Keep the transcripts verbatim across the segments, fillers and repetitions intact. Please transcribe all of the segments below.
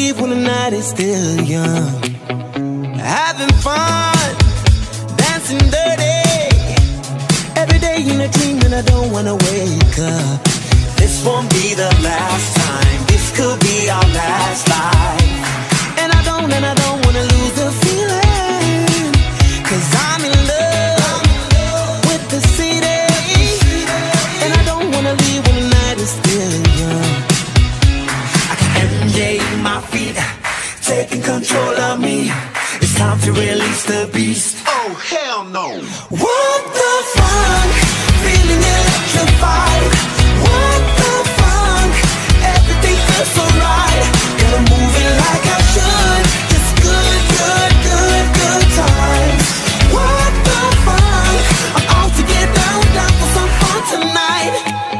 leave when the night is still young. Having fun, dancing dirty. Every day in a dream and I don't wanna wake up. This won't be the last time. This could be our last life. And I don't, and I don't wanna lose the feeling. Cause I'm in love with the city. And I don't wanna leave when the night is still young. I got M J in my feet, taking control of me. It's time to release the beast. Oh, hell no. What the fuck? Feeling electrified. What the fuck? Everything feels so right. Gotta move it like I should. Just good, good, good, good times. What the fuck? I'm out to get down, down for some fun tonight.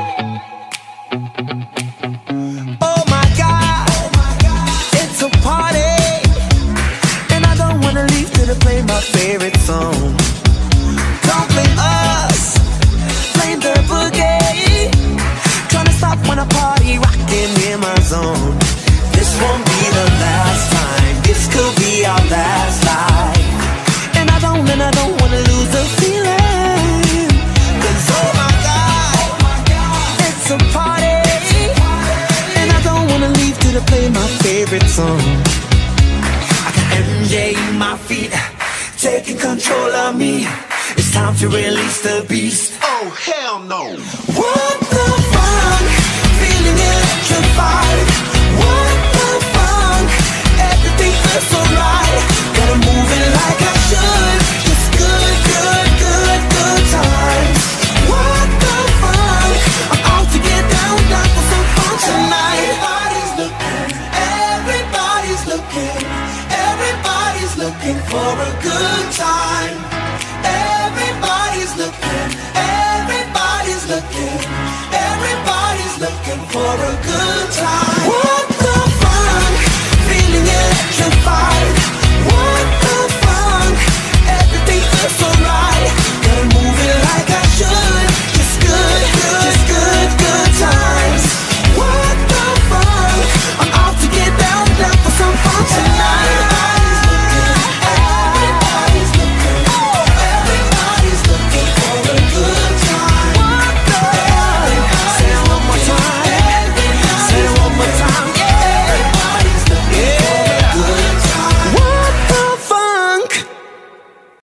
Oh my God, it's a party. And I don't wanna leave till they play my favorite song. Don't blame us, blame the boogie. Trying to stop when I party, rocking in my zone. This won't be the last time. This could be our last life. And I don't, and I don't wanna lose the feeling. Cause oh my God, it's a party. And I don't wanna leave till they play my favorite song. I got M J in my feet, taking control of me. It's time to release the beast. Oh, hell no. What the fuck? Feeling electrified. What the fuck? Everything feels so right. Gotta move it like I should. Just good, good, good, good times. What the fuck? I'm out to get down, down for some fun tonight. Everybody's looking, everybody's looking, everybody's looking for a good time.